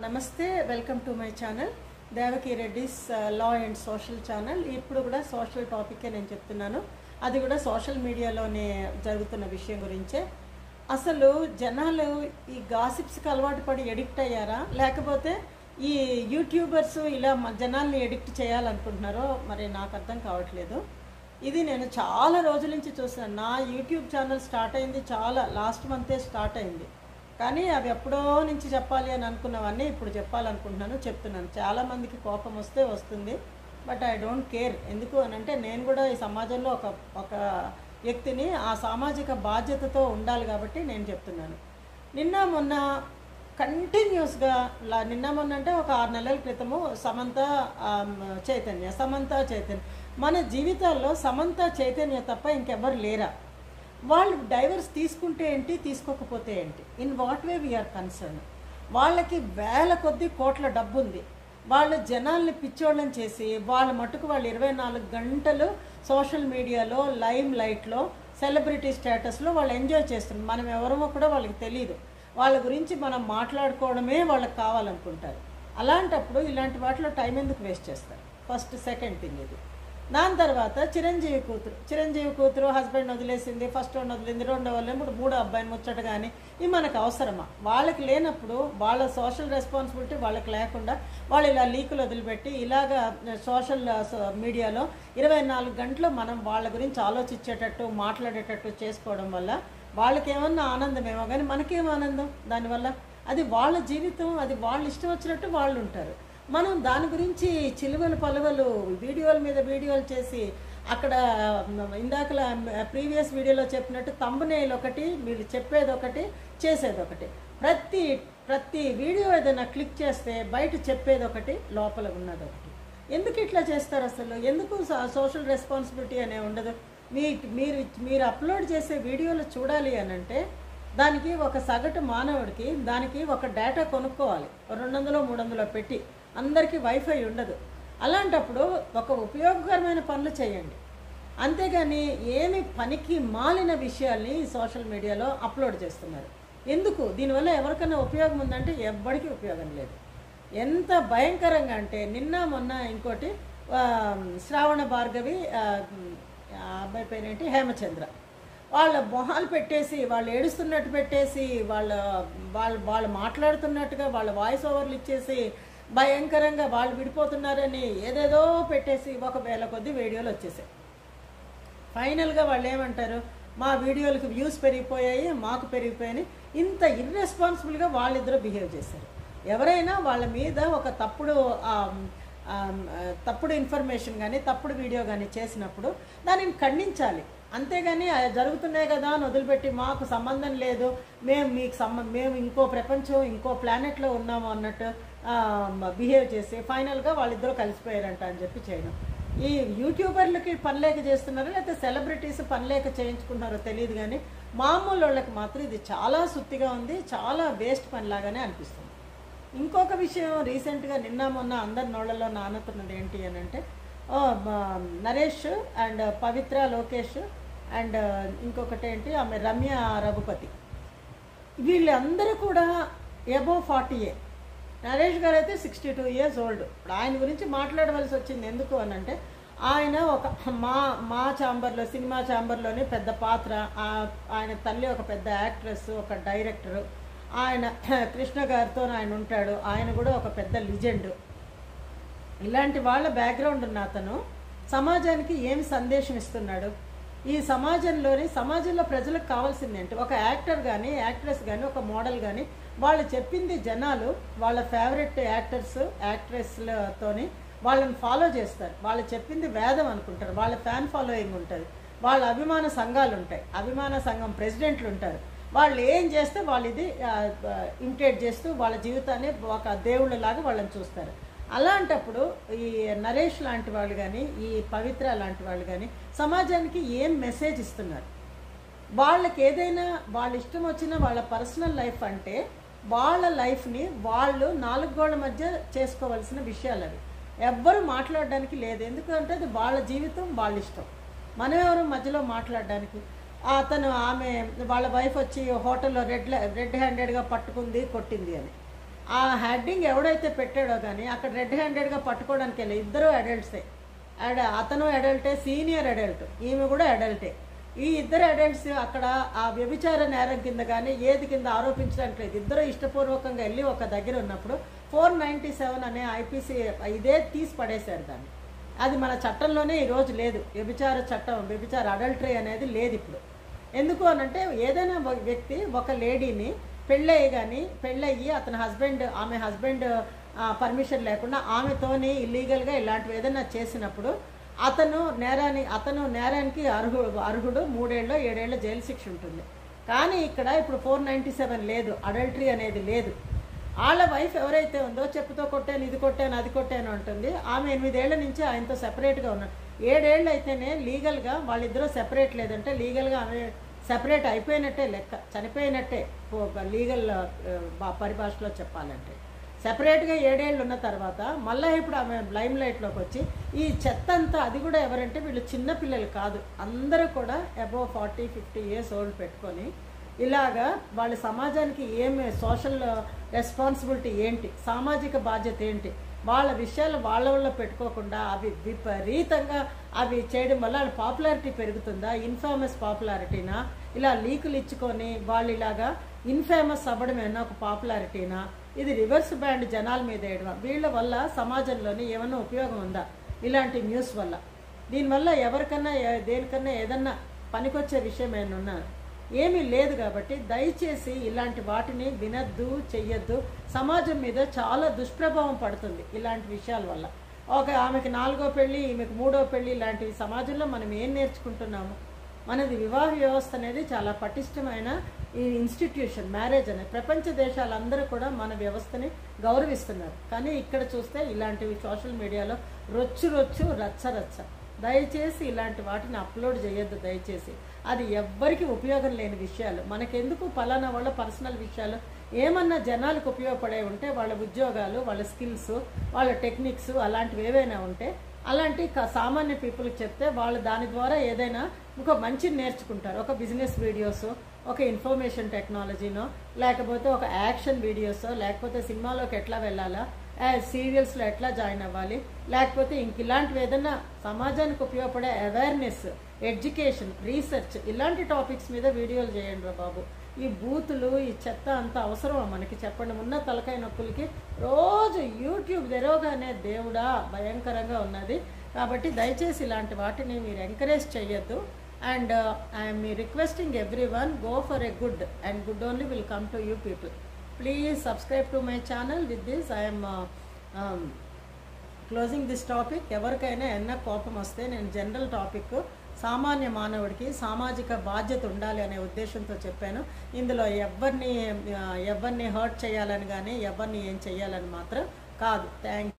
నమస్తే, welcome to my channel Devaki Reddy's law and social channel. ఇప్పుడు కూడా సోషల్ టాపికే నేను చెప్తున్నాను. అది కూడా సోషల్ మీడియాలోనే జరుగుతున్న విషయం గురించే. అసలు జనాలు ఈ గాసిప్స్కి అలవాటు పడి ఎడిక్ట్ అయ్యారా, లేకపోతే ఈ యూట్యూబర్స్ ఇలా జనాల్ని ఎడిక్ట్ చేయాలనుకుంటున్నారో మరి నాకు అర్థం కావట్లేదు. ఇది నేను చాలా రోజుల నుంచి చూసాను. నా యూట్యూబ్ ఛానల్ స్టార్ట్ అయింది చాలా లాస్ట్ మంతే స్టార్ట్ అయింది. కానీ అవి ఎప్పుడో నుంచి చెప్పాలి అని అనుకున్నవన్నీ ఇప్పుడు చెప్పాలనుకుంటున్నాను, చెప్తున్నాను. చాలామందికి కోపం వస్తే వస్తుంది, బట్ ఐ డోంట్ కేర్. ఎందుకు అని అంటే నేను కూడా ఈ సమాజంలో ఒక వ్యక్తిని, ఆ సామాజిక బాధ్యతతో ఉండాలి కాబట్టి నేను చెప్తున్నాను. నిన్న మొన్న కంటిన్యూస్గా నిన్న మొన్న అంటే ఒక 6 నెలల క్రితము సమంత చైతన్య మన జీవితాల్లో సమంత చైతన్య తప్ప ఇంకెవ్వరు లేరా? వాళ్ళు డైవర్స్ తీసుకుంటే ఏంటి, తీసుకోకపోతే ఏంటి, in what way we're concern. వాళ్ళకి వేల కొద్ది కోట్ల డబ్బు ఉంది. వాళ్ళు జనాల్ని పిచ్చోళ్ళని చేసి వాళ్ళ మట్టుకు వాళ్ళు 24 గంటలు సోషల్ మీడియాలో లైమ్ లైట్లో సెలబ్రిటీ స్టేటస్లో వాళ్ళు ఎంజాయ్ చేస్తున్నారు. మనం ఎవరమో కూడా వాళ్ళకి తెలియదు. వాళ్ళ గురించి మనం మాట్లాడుకోవడమే వాళ్ళకి కావాలనుకుంటారు. అలాంటప్పుడు ఇలాంటి వాటిలో టైం ఎందుకు వేస్ట్ చేస్తారు? ఫస్ట్. సెకండ్ థింగ్ ఇది. దాని తర్వాత చిరంజీవి కూతురు హస్బెండ్ వదిలేసింది, ఫస్ట్ వన్ వదిలింది, రెండో వాళ్ళు, ఇప్పుడు 3వ అబ్బాయిని ముచ్చట. కానీ ఇవి మనకు అవసరమా? వాళ్ళకి లేనప్పుడు వాళ్ళ సోషల్ రెస్పాన్సిబిలిటీ వాళ్ళకి లేకుండా వాళ్ళు ఇలా లీకులు వదిలిపెట్టి ఇలాగా సోషల్ మీడియాలో 24 గంటలు మనం వాళ్ళ గురించి ఆలోచించేటట్టు మాట్లాడేటట్టు చేసుకోవడం వల్ల వాళ్ళకేమన్నా ఆనందమేమో కానీ మనకేం ఆనందం దానివల్ల? అది వాళ్ళ జీవితం, అది వాళ్ళు ఇష్టం వచ్చినట్టు వాళ్ళు ఉంటారు. మనం దాని గురించి చిలువలు పలువలు వీడియోల మీద వీడియోలు చేసి అక్కడ ఇందాకలా ప్రీవియస్ వీడియోలో చెప్పినట్టు తంబనేల్ ఒకటి, మీరు చెప్పేది ఒకటి, చేసేది ఒకటి. ప్రతి వీడియో ఏదైనా క్లిక్ చేస్తే బయట చెప్పేది ఒకటి, లోపల ఉన్నది ఒకటి. ఎందుకు ఇట్లా చేస్తారు అసలు? ఎందుకు సోషల్ రెస్పాన్సిబిలిటీ అనే ఉండదు? మీరు అప్లోడ్ చేసే వీడియోలు చూడాలి అని అంటే దానికి ఒక సగటు మానవుడికి దానికి ఒక డేటా కొనుక్కోవాలి, 200-300 పెట్టి. అందరికీ వైఫై ఉండదు. అలాంటప్పుడు ఒక ఉపయోగకరమైన పనులు చేయండి, అంతేగాని ఏమి పనికి మాలిన విషయాల్ని సోషల్ మీడియాలో అప్లోడ్ చేస్తున్నారు. ఎందుకు? దీనివల్ల ఎవరికైనా ఉపయోగం ఉందంటే ఎవ్వడికి ఉపయోగం లేదు. ఎంత భయంకరంగా అంటే నిన్న మొన్న ఇంకోటి శ్రావణ భార్గవి, అబ్బాయి పేరేంటి, హేమచంద్ర, వాళ్ళ మొహాలు పెట్టేసి వాళ్ళు ఏడుస్తున్నట్టు పెట్టేసి వాళ్ళు మాట్లాడుతున్నట్టుగా వాళ్ళ వాయిస్ ఓవర్లు ఇచ్చేసి భయంకరంగా వాళ్ళు విడిపోతున్నారని ఏదేదో పెట్టేసి 1000 కొద్ది వీడియోలు వచ్చేసాయి. ఫైనల్గా వాళ్ళు ఏమంటారు? మా వీడియోలకు వ్యూస్ పెరిగిపోయాయి, మాకు పెరిగిపోయాయి. ఇంత ఇర్రెస్పాన్సిబుల్గా వాళ్ళిద్దరూ బిహేవ్ చేశారు. ఎవరైనా వాళ్ళ మీద ఒక తప్పుడు ఇన్ఫర్మేషన్ కానీ తప్పుడు వీడియో కానీ చేసినప్పుడు దానిని ఖండించాలి. అంతేగాని జరుగుతున్నాయి కదా అని వదిలిపెట్టి మాకు సంబంధం లేదు, మేము ఇంకో ప్రపంచం ఇంకో ప్లానెట్లో ఉన్నాము అన్నట్టు బిహేవ్ చేసి ఫైనల్గా వాళ్ళిద్దరూ కలిసిపోయారంట అని చెప్పి చేయడం. ఈ యూట్యూబర్లకి పనిలేక చేస్తున్నారో లేకపోతే సెలబ్రిటీస్ పనిలేక చేయించుకుంటున్నారో తెలియదు, కానీ మామూలు వాళ్ళకి మాత్రం ఇది చాలా సుత్తిగా ఉంది, చాలా వేస్ట్ పనిలాగానే అనిపిస్తుంది. ఇంకొక విషయం, రీసెంట్గా నిన్న మొన్న అందరి నోళ్లలో నానుతున్నది ఏంటి అని అంటే నరేష్ అండ్ పవిత్ర, లోకేష్ అండ్ ఇంకొకటి ఏంటి ఆమె రమ్య రఘుపతి, వీళ్ళందరూ కూడా అబోవ్ 40. నరేష్ గారు అయితే 62 years ఓల్డ్. ఇప్పుడు ఆయన గురించి మాట్లాడవలసి వచ్చింది ఎందుకు అని అంటే ఆయన ఒక మా ఛాంబర్లో, సినిమా ఛాంబర్లోనే పెద్ద పాత్ర. ఆయన తల్లి ఒక పెద్ద యాక్ట్రెస్, ఒక డైరెక్టరు. ఆయన కృష్ణ గారితో ఆయన ఉంటాడు, ఆయన కూడా ఒక పెద్ద లిజెండ్. ఇలాంటి వాళ్ళ బ్యాక్గ్రౌండ్ ఉన్న అతను సమాజానికి ఏమి సందేశం ఇస్తున్నాడు? ఈ సమాజంలో ప్రజలకు కావాల్సింది ఏంటి? ఒక యాక్టర్ కానీ యాక్ట్రెస్ కానీ ఒక మోడల్ కానీ వాళ్ళు చెప్పింది జనాలు వాళ్ళ ఫేవరెట్ యాక్ట్రెస్లతోని వాళ్ళని ఫాలో చేస్తారు. వాళ్ళు చెప్పింది వేదం అనుకుంటారు. వాళ్ళ ఫ్యాన్ ఫాలోయింగ్ ఉంటుంది, వాళ్ళ అభిమాన సంఘాలు ఉంటాయి, అభిమాన సంఘం ప్రెసిడెంట్లు ఉంటారు. వాళ్ళు ఏం చేస్తే వాళ్ళు ఇది ఇమిటేట్ చేస్తూ వాళ్ళ జీవితాన్ని ఒక దేవుళ్ళలాగా వాళ్ళని చూస్తారు. అలాంటప్పుడు ఈ నరేష్ లాంటి వాళ్ళు కానీ ఈ పవిత్ర లాంటి వాళ్ళు కానీ సమాజానికి ఏం మెసేజ్ ఇస్తున్నారు? వాళ్ళకి ఏదైనా వాళ్ళ ఇష్టం వచ్చిన వాళ్ళ పర్సనల్ లైఫ్ అంటే వాళ్ళ లైఫ్ని వాళ్ళు 4 గోళ్ల మధ్య చేసుకోవాల్సిన విషయాలు అవి. ఎవ్వరూ మాట్లాడడానికి లేదు, ఎందుకంటే అది వాళ్ళ జీవితం, వాళ్ళ ఇష్టం. మనం ఎవరు మధ్యలో మాట్లాడడానికి? ఆమె వాళ్ళ వైఫ్ వచ్చి హోటల్లో రెడ్ హ్యాండెడ్గా పట్టుకుంది, కొట్టింది అని ఆ హెడ్డింగ్ ఎవడైతే పెట్టాడో కానీ అక్కడ రెడ్ హ్యాండెడ్గా పట్టుకోవడానికి వెళ్ళి ఇద్దరు అడల్ట్సే. అతను అడల్టే, సీనియర్ అడల్ట్, ఈమె కూడా అడల్టే. ఈ ఇద్దరు అడల్ట్స్ అక్కడ ఆ వ్యభిచార నేరం కింద కానీ ఏది కింద ఆరోపించడానికి లేదు. ఇద్దరు ఇష్టపూర్వకంగా వెళ్ళి ఒక దగ్గర ఉన్నప్పుడు 497 అనే ఐపీసీ ఇదే తీసి పడేశారు దాన్ని. అది మన చట్టంలోనే ఈరోజు లేదు. వ్యభిచార చట్టం, వ్యభిచార అడల్టరీ అనేది లేదు ఇప్పుడు. ఎందుకు అనంటే ఏదైనా వ్యక్తి ఒక లేడీని పెళ్ళయ్యి అతని హస్బెండ్, ఆమె హస్బెండ్ పర్మిషన్ లేకుండా ఆమెతోని ఇల్లీగల్గా ఇలాంటివి ఏదైనా చేసినప్పుడు అతను నేరానికి అర్హుడు 3 ఏళ్ళు 7 ఏళ్ళ జైలు శిక్ష ఉంటుంది. కానీ ఇక్కడ ఇప్పుడు 497 లేదు, అడల్టరీ అనేది లేదు. వాళ్ళ వైఫ్ ఎవరైతే ఉందో చెప్పుతో కొట్టాను, ఇది కొట్టాను, అది కొట్టాను అంటుంది. ఆమె 8 ఏళ్ల నుంచి ఆయనతో సెపరేట్గా ఉన్నారు. 7 ఏళ్ళు అయితేనే లీగల్గా వాళ్ళిద్దరూ సెపరేట్, లేదంటే లీగల్గా ఆమె సెపరేట్ అయిపోయినట్టే లెక్క, చనిపోయినట్టే లీగల్ పరిభాషలో చెప్పాలంటే. సెపరేట్గా 7 ఏళ్ళు ఉన్న తర్వాత మళ్ళీ ఇప్పుడు ఆమె లైమ్ లైట్లోకి వచ్చి ఈ చెత్త అంతా, అది కూడా ఎవరంటే వీళ్ళు చిన్నపిల్లలు కాదు, అందరూ కూడా అబోవ్ 40-50 ఇయర్స్ ఓల్డ్ పెట్టుకొని ఇలాగా వాళ్ళ సమాజానికి ఏమి సోషల్ రెస్పాన్సిబిలిటీ ఏంటి, సామాజిక బాధ్యత ఏంటి, వాళ్ళ విషయాలు వాళ్ళ పెట్టుకోకుండా అవి విపరీతంగా అవి చేయడం వల్ల వాళ్ళ పాపులారిటీ పెరుగుతుందా, ఇన్ఫేమస్ పాపులారిటీనా, ఇలా లీకులు ఇచ్చుకొని వాళ్ళు ఇలాగా ఇన్ఫేమస్ అవ్వడమేనా ఒక పాపులారిటీనా, ఇది రివర్స్ బ్యాండ్ జనాల మీద వేయడం, వీళ్ళ వల్ల సమాజంలోని ఏమన్నా ఉపయోగం ఉందా ఇలాంటి న్యూస్ వల్ల? దీనివల్ల ఎవరికన్నా దేనికన్నా ఏదన్నా పనికొచ్చే విషయం ఏమన్నా ఏమీ లేదు. కాబట్టి దయచేసి ఇలాంటి వాటిని వినద్దు, చెయ్యొద్దు. సమాజం మీద చాలా దుష్ప్రభావం పడుతుంది ఇలాంటి విషయాల వల్ల. ఆమెకి 4వ పెళ్ళి, ఈమెకు 3వ పెళ్ళి, ఇలాంటివి సమాజంలో మనం ఏం నేర్చుకుంటున్నాము? మనది వివాహ వ్యవస్థ అనేది చాలా పటిష్టమైన ఈ ఇన్స్టిట్యూషన్. మ్యారేజ్ అనేది ప్రపంచ దేశాలందరూ కూడా మన వ్యవస్థని గౌరవిస్తున్నారు. కానీ ఇక్కడ చూస్తే ఇలాంటివి సోషల్ మీడియాలో రొచ్చు రచ్చ. దయచేసి ఇలాంటి వాటిని అప్లోడ్ చేయొద్దు దయచేసి. అది ఎవ్వరికి ఉపయోగం లేని విషయాలు. మనకెందుకు పలానా వాళ్ళ పర్సనల్ విషయాలు? ఏమన్నా జనాలకు ఉపయోగపడే ఉంటే వాళ్ళ ఉద్యోగాలు, వాళ్ళ స్కిల్స్, వాళ్ళ టెక్నిక్స్ అలాంటివి ఏవైనా ఉంటే అలాంటి సామాన్య పీపుల్కి చెప్తే వాళ్ళు దాని ద్వారా ఏదైనా ఇంకో మంచిని నేర్చుకుంటారు. ఒక బిజినెస్ వీడియోస్, ఒక ఇన్ఫర్మేషన్ టెక్నాలజీనో, లేకపోతే ఒక యాక్షన్ వీడియోసో, లేకపోతే సినిమాలోకి ఎట్లా వెళ్ళాలా, సీరియల్స్లో ఎట్లా జాయిన్ అవ్వాలి, లేకపోతే ఇంక ఇలాంటివి ఏదైనా సమాజానికి ఉపయోగపడే అవేర్నెస్, ఎడ్యుకేషన్, రీసెర్చ్, ఇలాంటి టాపిక్స్ మీద వీడియోలు చేయండి రా బాబు. ఈ బూతులు, ఈ చెత్త అంత అవసరమా మనకి చెప్పండి? ఉన్న తలకాయ నొప్పులకి రోజు యూట్యూబ్ తెరవగానే దేవుడా భయంకరంగా ఉన్నది. కాబట్టి దయచేసి ఇలాంటి వాటిని మీరు ఎంకరేజ్ చేయొద్దు. And I'm requesting everyone, go for a good, and good only will come to you people. Please subscribe to my channel. With this I am closing this topic. ఎవరికైనా ఎన్న కోపం వస్తే నేను జనరల్ టాపిక్ సామాన్య మానవుడికి సామాజిక బాధ్యత ఉండాలి అనే ఉద్దేశంతో చెప్పాను. ఇందులో ఎవరిని హర్ట్ చేయాలని కానీ ఎవరిని ఏం చేయాలని మాత్రం కాదు. థ్యాంక్